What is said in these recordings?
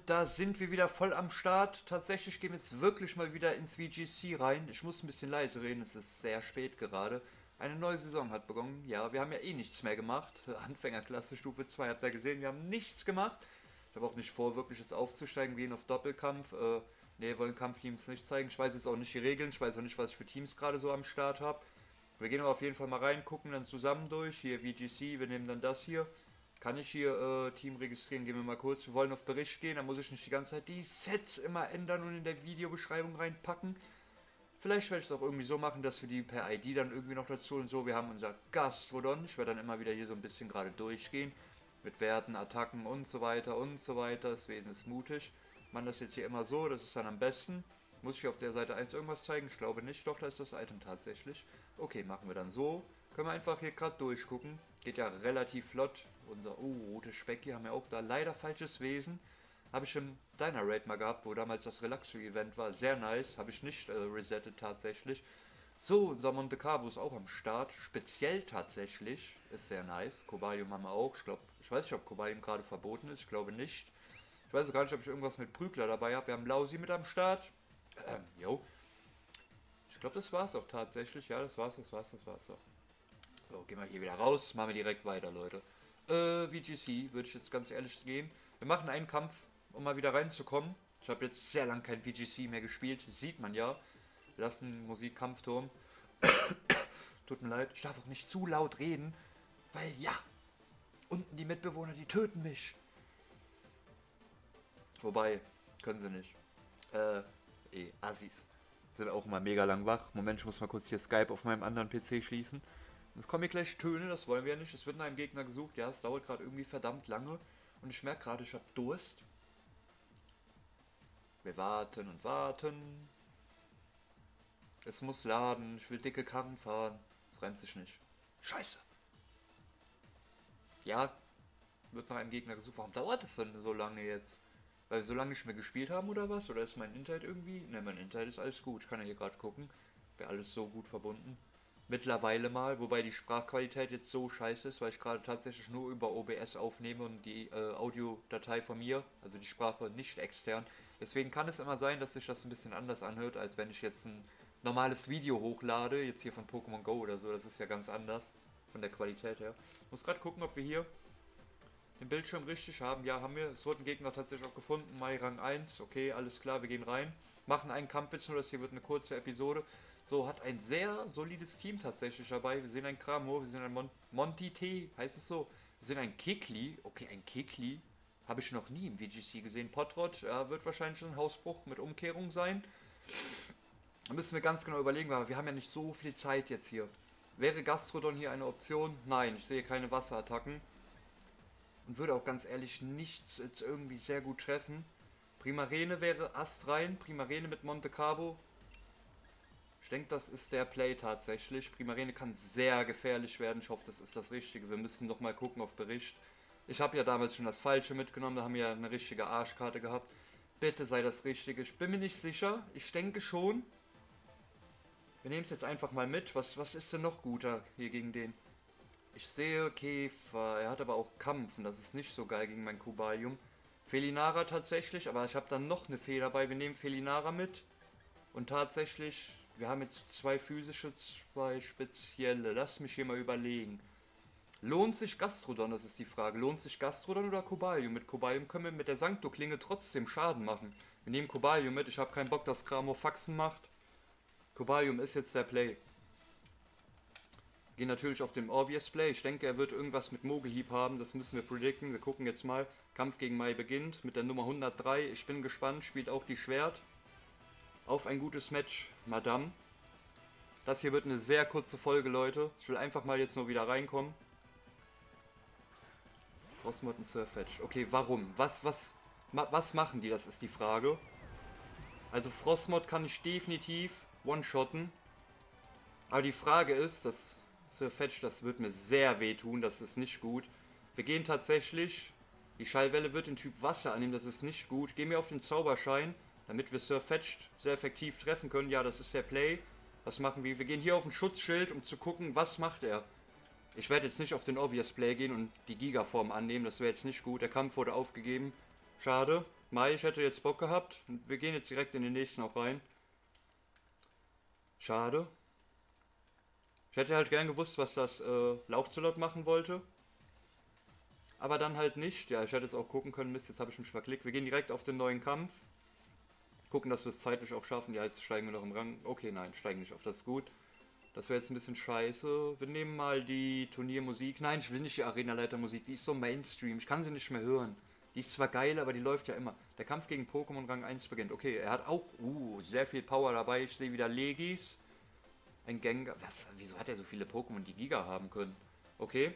Da sind wir wieder voll am Start. Tatsächlich gehen wir jetzt wirklich mal wieder ins VGC rein. Ich muss ein bisschen leise reden, es ist sehr spät gerade. Eine neue Saison hat begonnen. Ja, wir haben ja eh nichts mehr gemacht. Anfängerklasse Stufe 2 habt ihr gesehen, wir haben nichts gemacht. Ich habe auch nicht vor, wirklich jetzt aufzusteigen. Wir gehen auf Doppelkampf. Ne, wollen Kampfteams nicht zeigen. Ich weiß jetzt auch nicht die Regeln. Ich weiß auch nicht, was ich für Teams gerade so am Start habe. Wir gehen aber auf jeden Fall mal rein, gucken dann zusammen durch. Hier VGC, wir nehmen dann das hier. Kann ich hier Team registrieren? Gehen wir mal kurz. Wir wollen auf Bericht gehen, dann muss ich nicht die ganze Zeit die Sets immer ändern und in der Videobeschreibung reinpacken. Vielleicht werde ich es auch irgendwie so machen, dass wir die per ID dann irgendwie noch dazu und so. Wir haben unser Gastrodon. Ich werde dann immer wieder hier so ein bisschen gerade durchgehen. Mit Werten, Attacken und so weiter und so weiter. Das Wesen ist mutig. Man das jetzt hier immer so, das ist dann am besten. Muss ich auf der Seite 1 irgendwas zeigen? Ich glaube nicht. Doch, da ist das Item tatsächlich. Okay, machen wir dann so. Können wir einfach hier gerade durchgucken. Geht ja relativ flott. Unser, rote Speck hier haben wir auch da. Leider falsches Wesen. Habe ich im Diner Raid mal gehabt, wo damals das Relaxo-Event war. Sehr nice. Habe ich nicht resettet tatsächlich. So, unser Monte Carlo ist auch am Start. Speziell tatsächlich. Ist sehr nice. Cobalium haben wir auch. Ich weiß nicht, ob Cobalium gerade verboten ist. Ich glaube nicht. Ich weiß auch gar nicht, ob ich irgendwas mit Prügler dabei habe. Wir haben Lausi mit am Start. Jo. Ich glaube, das war's auch tatsächlich. Ja, das war's doch. So, gehen wir hier wieder raus. Machen wir direkt weiter, Leute. VGC, würde ich jetzt ganz ehrlich gehen. Wir machen einen Kampf, um mal wieder reinzukommen. Ich habe jetzt sehr lange kein VGC mehr gespielt. Sieht man ja. Wir lassen Musik, Kampfturm. Tut mir leid. Ich darf auch nicht zu laut reden. Weil, ja, unten die Mitbewohner, die töten mich. Wobei, können sie nicht. Assis. Sind auch immer mega lang wach. Moment, ich muss mal kurz hier Skype auf meinem anderen PC schließen. Es kommen hier gleich Töne, das wollen wir ja nicht. Es wird nach einem Gegner gesucht. Ja, es dauert gerade irgendwie verdammt lange. Und ich merke gerade, ich habe Durst. Wir warten und warten. Es muss laden. Ich will dicke Karren fahren. Das reimt sich nicht. Scheiße. Ja, wird nach einem Gegner gesucht. Warum dauert es denn so lange jetzt? Weil wir so lange nicht mehr gespielt haben oder was? Oder ist mein Internet irgendwie? Ne, mein Internet ist alles gut. Ich kann ja hier gerade gucken. Wäre alles so gut verbunden. Mittlerweile mal, wobei die Sprachqualität jetzt so scheiße ist, weil ich gerade tatsächlich nur über OBS aufnehme und die Audiodatei von mir, also die Sprache nicht extern. Deswegen kann es immer sein, dass sich das ein bisschen anders anhört, als wenn ich jetzt ein normales Video hochlade, jetzt hier von Pokémon Go oder so. Das ist ja ganz anders von der Qualität her. Ich muss gerade gucken, ob wir hier den Bildschirm richtig haben. Ja, haben wir. Es wurde ein Gegner tatsächlich auch gefunden. Mai Rang 1. Okay, alles klar, wir gehen rein. Machen einen Kampf jetzt nur, das hier wird eine kurze Episode. So, hat ein sehr solides Team tatsächlich dabei. Wir sehen einen Kramo, wir sehen einen Monty T, heißt es so. Wir sehen einen Kekli. Okay, ein Kekli. Habe ich noch nie im VGC gesehen. Potrot, ja, wird wahrscheinlich ein Hausbruch mit Umkehrung sein. Da müssen wir ganz genau überlegen, weil wir haben ja nicht so viel Zeit jetzt hier. Wäre Gastrodon hier eine Option? Nein, ich sehe keine Wasserattacken. Und würde auch ganz ehrlich nichts jetzt irgendwie sehr gut treffen. Primarene wäre astrein. Primarene mit Monte Carlo. Ich denke, das ist der Play tatsächlich. Primarene kann sehr gefährlich werden. Ich hoffe, das ist das Richtige. Wir müssen noch mal gucken auf Bericht. Ich habe ja damals schon das Falsche mitgenommen. Da haben wir ja eine richtige Arschkarte gehabt. Bitte sei das Richtige. Ich bin mir nicht sicher. Ich denke schon. Wir nehmen es jetzt einfach mal mit. Was ist denn noch guter hier gegen den? Ich sehe Käfer. Er hat aber auch Kampf. Und das ist nicht so geil gegen mein Cobalium. Felinara tatsächlich. Aber ich habe dann noch eine Fee dabei. Wir nehmen Felinara mit. Und tatsächlich... Wir haben jetzt zwei physische, zwei spezielle. Lass mich hier mal überlegen. Lohnt sich Gastrodon? Das ist die Frage. Lohnt sich Gastrodon oder Cobalium? Mit Cobalium können wir mit der Sancto-Klinge trotzdem Schaden machen. Wir nehmen Cobalium mit. Ich habe keinen Bock, dass Kramo Faxen macht. Cobalium ist jetzt der Play. Gehen natürlich auf den Obvious Play. Ich denke, er wird irgendwas mit Mogelhieb haben. Das müssen wir predikten. Wir gucken jetzt mal. Kampf gegen Mai beginnt mit der Nummer 103. Ich bin gespannt. Spielt auch die Schwert. Auf ein gutes Match, Madame. Das hier wird eine sehr kurze Folge, Leute. Ich will einfach mal jetzt nur wieder reinkommen. Frostmod und Surfetch. Okay, warum? Was machen die? Das ist die Frage. Also Frostmod kann ich definitiv one-shotten. Aber die Frage ist, dass Surfetch, das wird mir sehr wehtun. Das ist nicht gut. Wir gehen tatsächlich... Die Schallwelle wird den Typ Wasser annehmen. Das ist nicht gut. Gehen wir auf den Zauberschein. Damit wir Surfetched sehr effektiv treffen können. Ja, das ist der Play. Was machen wir? Wir gehen hier auf ein Schutzschild, um zu gucken, was macht er. Ich werde jetzt nicht auf den Obvious Play gehen und die Gigaform annehmen. Das wäre jetzt nicht gut. Der Kampf wurde aufgegeben. Schade. Mai, ich hätte jetzt Bock gehabt. Und wir gehen jetzt direkt in den nächsten auch rein. Schade. Ich hätte halt gern gewusst, was das Lauchzolot machen wollte. Aber dann halt nicht. Ja, ich hätte jetzt auch gucken können. Mist, jetzt habe ich mich verklickt. Wir gehen direkt auf den neuen Kampf. Gucken, dass wir es zeitlich auch schaffen. Ja, jetzt steigen wir noch im Rang. Okay, nein, steigen nicht auf. Das ist gut. Das wäre jetzt ein bisschen scheiße. Wir nehmen mal die Turniermusik. Nein, ich will nicht die Arenaleitermusik. Die ist so Mainstream. Ich kann sie nicht mehr hören. Die ist zwar geil, aber die läuft ja immer. Der Kampf gegen Pokémon Rang 1 beginnt. Okay, er hat auch sehr viel Power dabei. Ich sehe wieder Legis. Ein Gengar. Was? Wieso hat er so viele Pokémon, die Giga haben können? Okay.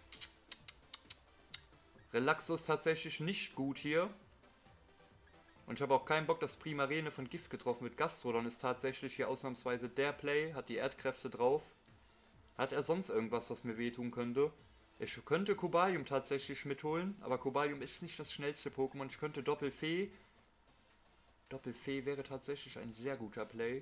Relaxo ist tatsächlich nicht gut hier. Und ich habe auch keinen Bock, dass Primarene von Gift getroffen wird. Gastrodon ist tatsächlich hier ausnahmsweise der Play. Hat die Erdkräfte drauf. Hat er sonst irgendwas, was mir wehtun könnte? Ich könnte Cobalium tatsächlich mitholen. Aber Cobalium ist nicht das schnellste Pokémon. Ich könnte Doppelfee. Doppelfee wäre tatsächlich ein sehr guter Play.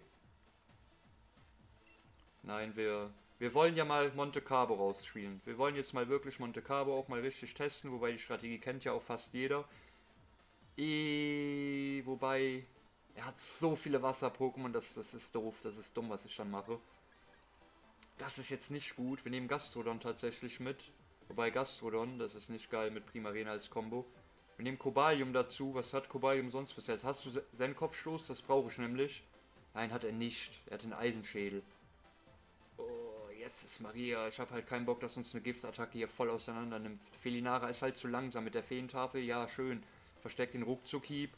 Nein, wir wollen ja mal Monte Carlo rausspielen. Wir wollen jetzt mal wirklich Monte Carlo auch mal richtig testen, wobei die Strategie kennt ja auch fast jeder. Wobei, er hat so viele Wasser-Pokémon, das ist doof, das ist dumm, was ich dann mache. Das ist jetzt nicht gut. Wir nehmen Gastrodon tatsächlich mit. Wobei Gastrodon, das ist nicht geil mit Primarena als Combo. Wir nehmen Cobalium dazu. Was hat Cobalium sonst für Sets? Hast du seinen Kopfstoß? Das brauche ich nämlich. Nein, hat er nicht. Er hat den Eisenschädel. Oh, jetzt ist Maria. Ich habe halt keinen Bock, dass uns eine Giftattacke hier voll auseinander nimmt. Felinara ist halt zu langsam mit der Feentafel. Ja, schön. Versteckt den Ruckzuck-Hieb.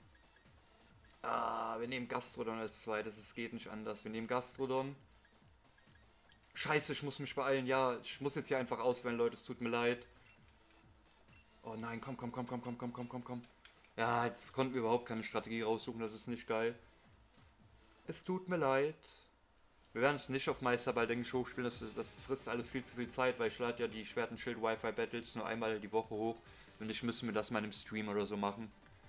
Wir nehmen Gastrodon als zweites. Es geht nicht anders. Wir nehmen Gastrodon. Scheiße, ich muss mich beeilen. Ja, ich muss jetzt hier einfach auswählen, Leute. Es tut mir leid. Oh nein, komm. Ja, jetzt konnten wir überhaupt keine Strategie raussuchen. Das ist nicht geil. Es tut mir leid. Wir werden es nicht auf Meisterball, denke ich, hochspielen. Das frisst alles viel zu viel Zeit, weil ich lade ja die Schwert- und Schild-Wi-Fi-Battles nur einmal die Woche hoch. Und ich müsste mir das mal im Stream oder so machen.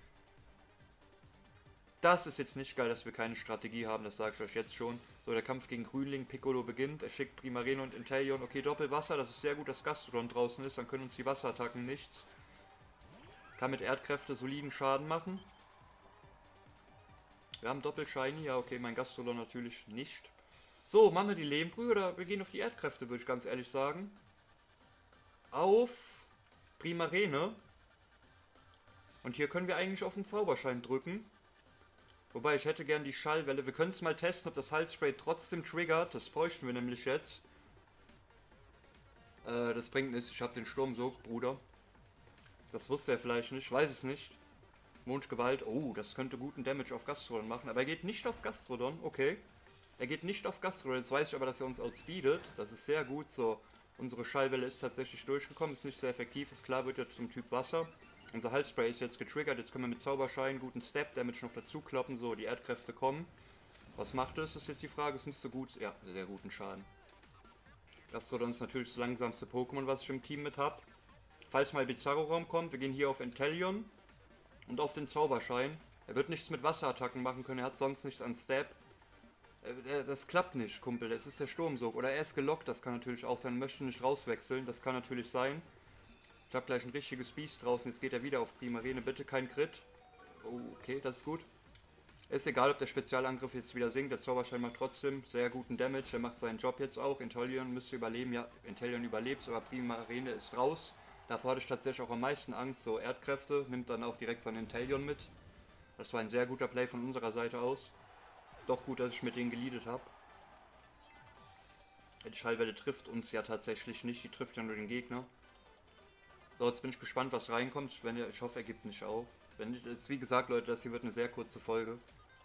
Das ist jetzt nicht geil, dass wir keine Strategie haben, das sage ich euch jetzt schon. So, der Kampf gegen Grünling, Piccolo beginnt. Er schickt Primarene und Inteleon. Okay, Doppelwasser, das ist sehr gut, dass Gastrodon draußen ist. Dann können uns die Wasserattacken nichts. Kann mit Erdkräfte soliden Schaden machen. Wir haben Doppelshiny. Ja, okay, mein Gastrodon natürlich nicht. So, machen wir die Lehmbrühe oder wir gehen auf die Erdkräfte, würde ich ganz ehrlich sagen. Auf Primarene. Und hier können wir eigentlich auf den Zauberschein drücken. Wobei, ich hätte gern die Schallwelle. Wir können es mal testen, ob das Halsspray trotzdem triggert. Das bräuchten wir nämlich jetzt. Das bringt nichts. Ich habe den Sturmsog, Bruder. Das wusste er vielleicht nicht. Weiß es nicht. Mondgewalt. Oh, das könnte guten Damage auf Gastrodon machen. Aber er geht nicht auf Gastrodon. Okay. Er geht nicht auf Gastrodon. Jetzt weiß ich aber, dass er uns outspeedet. Das ist sehr gut. So, unsere Schallwelle ist tatsächlich durchgekommen. Ist nicht sehr effektiv. Ist klar, wird jetzt zum Typ Wasser. Unser Halsspray ist jetzt getriggert, jetzt können wir mit Zauberschein guten Step-Damage noch dazu kloppen, so die Erdkräfte kommen. Was macht es, ist jetzt die Frage, es müsste gut, ja, sehr guten Schaden. Gastrodon ist natürlich das langsamste Pokémon, was ich im Team mit habe. Falls mal Bizarro-Raum kommt, wir gehen hier auf Inteleon und auf den Zauberschein. Er wird nichts mit Wasserattacken machen können, er hat sonst nichts an Step. Das klappt nicht, Kumpel, das ist der Sturmsog. Oder er ist gelockt, das kann natürlich auch sein, möchte nicht rauswechseln, das kann natürlich sein. Ich habe gleich ein richtiges Biest draußen. Jetzt geht er wieder auf Primarene. Bitte kein Crit. Oh, okay, das ist gut. Ist egal, ob der Spezialangriff jetzt wieder sinkt. Der Zauberschein macht trotzdem sehr guten Damage. Der macht seinen Job jetzt auch. Inteleon müsste überleben. Ja, Inteleon überlebt, aber Primarene ist raus. Davor hatte ich tatsächlich auch am meisten Angst. So, Erdkräfte nimmt dann auch direkt seinen Inteleon mit. Das war ein sehr guter Play von unserer Seite aus. Doch gut, dass ich mit denen geleadet habe. Die Schallwelle trifft uns ja tatsächlich nicht. Die trifft ja nur den Gegner. So, jetzt bin ich gespannt, was reinkommt. Ich hoffe, er gibt nicht auf. Wenn nicht, ist wie gesagt, Leute, das hier wird eine sehr kurze Folge.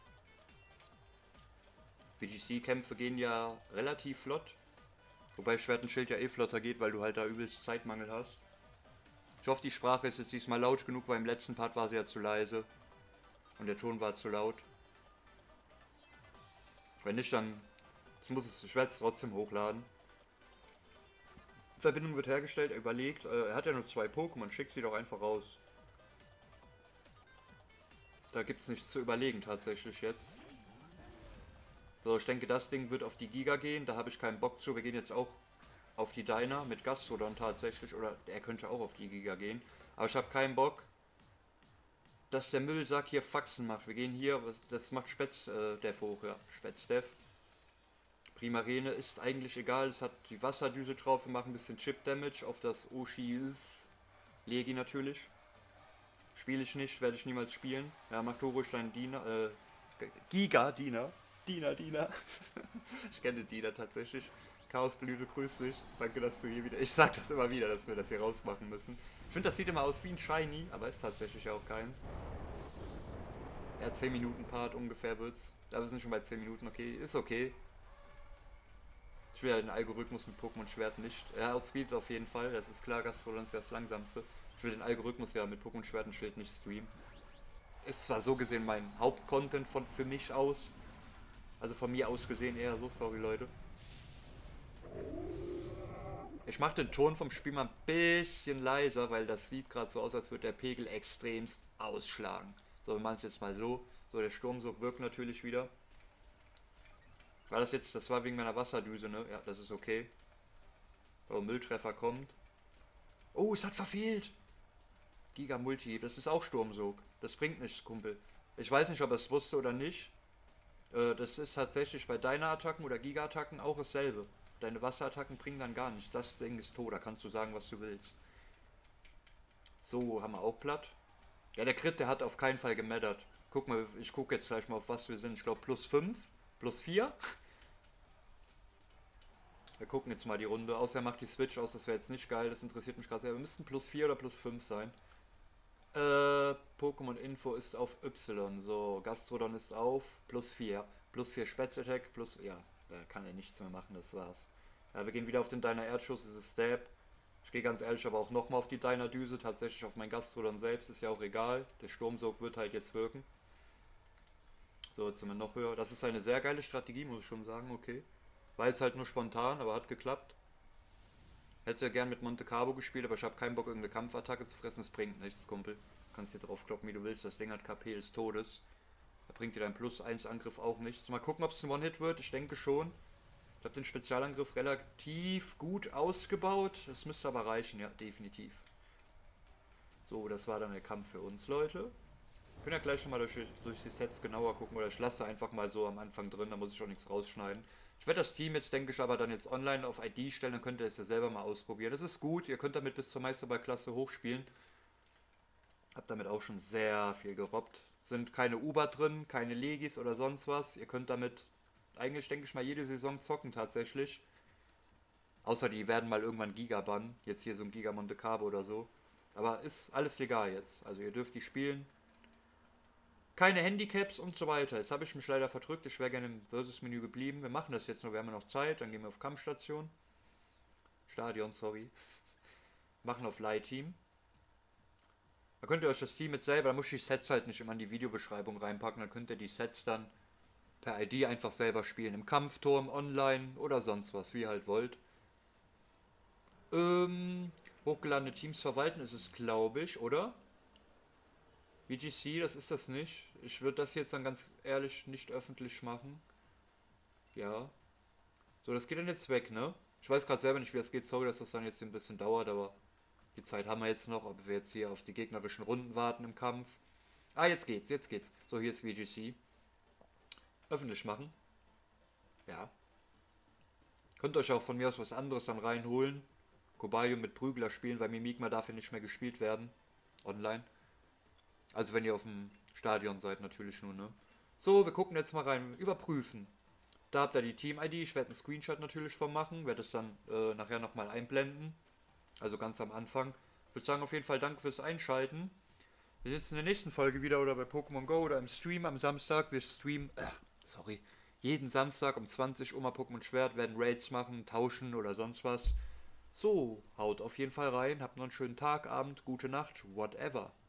VGC-Kämpfe gehen ja relativ flott. Wobei Schwert und Schild ja eh flotter geht, weil du halt da übelst Zeitmangel hast. Ich hoffe, die Sprache ist jetzt diesmal laut genug, weil im letzten Part war sie ja zu leise. Und der Ton war zu laut. Wenn nicht, dann ich werde es trotzdem hochladen. Verbindung wird hergestellt, er überlegt, er hat ja nur 2 Pokémon, schickt sie doch einfach raus. Da gibt es nichts zu überlegen tatsächlich jetzt. So, ich denke, das Ding wird auf die Giga gehen, da habe ich keinen Bock zu. Wir gehen jetzt auch auf die Dyna mit Gastrodon tatsächlich, oder er könnte auch auf die Giga gehen. Aber ich habe keinen Bock, dass der Müllsack hier Faxen macht. Wir gehen hier, das macht Spätz-Dev hoch, ja. Spätz-Dev. Primarene ist eigentlich egal, es hat die Wasserdüse drauf, wir machen ein bisschen Chip-Damage auf das Oshi Legi natürlich. Spiele ich nicht, werde ich niemals spielen. Ja, mach du ruhig deinen Diener, Giga-Diener. Diener. Ich kenne den Diener tatsächlich. Chaosblüte, grüß dich. Danke, dass du hier wieder... Ich sag das immer wieder, dass wir das hier rausmachen müssen. Ich finde, das sieht immer aus wie ein Shiny, aber ist tatsächlich auch keins. Ja, 10 Minuten Part ungefähr wird's. Da sind schon bei 10 Minuten, okay. Ist okay. Ich will ja den Algorithmus mit Pokémon Schwert nicht. Ja, Outspeed auf jeden Fall, das ist klar, Gastrodon ist ja das langsamste. Ich will den Algorithmus ja mit Pokémon Schwert und Schild nicht streamen. Ist zwar so gesehen mein Hauptcontent für mich aus. Also von mir aus gesehen eher so, sorry Leute. Ich mache den Ton vom Spiel mal ein bisschen leiser, weil das sieht gerade so aus, als würde der Pegel extremst ausschlagen. So, wir machen es jetzt mal so. So, der Sturmsog wirkt natürlich wieder. War das jetzt, das war wegen meiner Wasserdüse, ne? Ja, das ist okay. Oh, Mülltreffer kommt. Oh, es hat verfehlt. Giga Multi, das ist auch Sturmsog. Das bringt nichts, Kumpel. Ich weiß nicht, ob er es wusste oder nicht. Das ist tatsächlich bei deiner Attacken oder Giga-Attacken auch dasselbe. Deine Wasserattacken bringen dann gar nichts. Das Ding ist tot, da kannst du sagen, was du willst. So, haben wir auch platt. Ja, der Crit, der hat auf keinen Fall gemattert. Guck mal, ich gucke jetzt gleich mal, auf was wir sind. Ich glaube plus 5, plus 4. Wir gucken jetzt mal die Runde. Außer er macht die Switch aus, das wäre jetzt nicht geil. Das interessiert mich gerade sehr. Wir müssten plus 4 oder plus 5 sein. Pokémon Info ist auf Y. So, Gastrodon ist auf plus 4. Plus 4 Spätz-Attack, plus... Ja, da kann er nichts mehr machen, das war's. Ja, wir gehen wieder auf den Deiner Erdschuss, das ist Stab. Ich gehe ganz ehrlich aber auch nochmal auf die Deiner Düse. Tatsächlich auf mein Gastrodon selbst, ist ja auch egal. Der Sturmsog wird halt jetzt wirken. So, jetzt sind wir noch höher. Das ist eine sehr geile Strategie, muss ich schon sagen, okay. War jetzt halt nur spontan, aber hat geklappt. Hätte gern mit Monte Carlo gespielt, aber ich habe keinen Bock, irgendeine Kampfattacke zu fressen. Das bringt nichts, Kumpel. Du kannst dir drauf kloppen, wie du willst. Das Ding hat KP des Todes. Da bringt dir dein Plus 1 Angriff auch nichts. Mal gucken, ob es ein One-Hit wird. Ich denke schon. Ich habe den Spezialangriff relativ gut ausgebaut. Das müsste aber reichen, ja, definitiv. So, das war dann der Kampf für uns, Leute. Wir können ja gleich nochmal durch die Sets genauer gucken. Oder ich lasse einfach mal so am Anfang drin. Da muss ich auch nichts rausschneiden. Ich werde das Team jetzt, denke ich, aber dann jetzt online auf ID stellen, dann könnt ihr es ja selber mal ausprobieren. Das ist gut, ihr könnt damit bis zur Meisterballklasse hochspielen. Hab damit auch schon sehr viel gerobbt. Sind keine Uber drin, keine Legis oder sonst was. Ihr könnt damit eigentlich, denke ich mal, jede Saison zocken tatsächlich. Außer die werden mal irgendwann Giga bannen. Jetzt hier so ein Giga Monte Carlo oder so. Aber ist alles legal jetzt. Also ihr dürft die spielen. Keine Handicaps und so weiter. Jetzt habe ich mich leider verdrückt. Ich wäre gerne im Versus-Menü geblieben. Wir machen das jetzt noch. Wir haben ja noch Zeit. Dann gehen wir auf Kampfstation. Stadion, sorry. Machen auf Light-Team. Da könnt ihr euch das Team jetzt selber, da muss ich die Sets halt nicht immer in die Videobeschreibung reinpacken. Dann könnt ihr die Sets dann per ID einfach selber spielen. Im Kampfturm, online oder sonst was, wie ihr halt wollt. Hochgeladene Teams verwalten ist es, glaube ich, oder? VGC, das ist das nicht. Ich würde das jetzt dann ganz ehrlich nicht öffentlich machen. Ja. So, das geht dann jetzt weg, ne? Ich weiß gerade selber nicht, wie das geht. Sorry, dass das dann jetzt ein bisschen dauert, aber die Zeit haben wir jetzt noch. Ob wir jetzt hier auf die gegnerischen Runden warten im Kampf. Ah, jetzt geht's, jetzt geht's. So, hier ist VGC. Öffentlich machen. Ja. Könnt euch auch von mir aus was anderes dann reinholen. Kobayo mit Prügler spielen, weil Mimikma darf ja nicht mehr gespielt werden. Online. Also wenn ihr auf dem Stadion seid, natürlich nur, ne? So, wir gucken jetzt mal rein. Überprüfen. Da habt ihr die Team-ID. Ich werde einen Screenshot natürlich von machen. Werde es dann nachher nochmal einblenden. Also ganz am Anfang. Ich würde sagen, auf jeden Fall danke fürs Einschalten. Wir sehen uns in der nächsten Folge wieder oder bei Pokémon Go oder im Stream am Samstag. Wir streamen, jeden Samstag um 20 Uhr mal Pokémon Schwert, werden Raids machen, tauschen oder sonst was. So, haut auf jeden Fall rein. Habt noch einen schönen Tag, Abend, gute Nacht, whatever.